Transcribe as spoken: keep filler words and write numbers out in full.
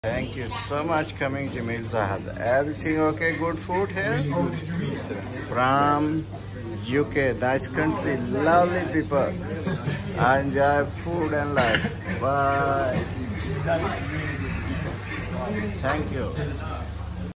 Thank you so much coming Jamil Zahad. Everything okay? Good food here? From U K, nice country, lovely people. I enjoy food and life. Bye. Thank you.